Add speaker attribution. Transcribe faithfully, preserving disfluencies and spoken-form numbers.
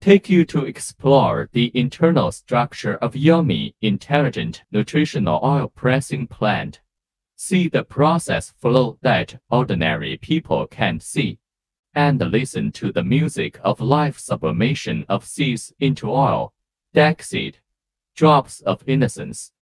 Speaker 1: take you to explore the internal structure of yummy, intelligent, nutritional oil pressing plant. See the process flow that ordinary people can't see, and listen to the music of life sublimation of seeds into oil, Dexseed, drops of innocence.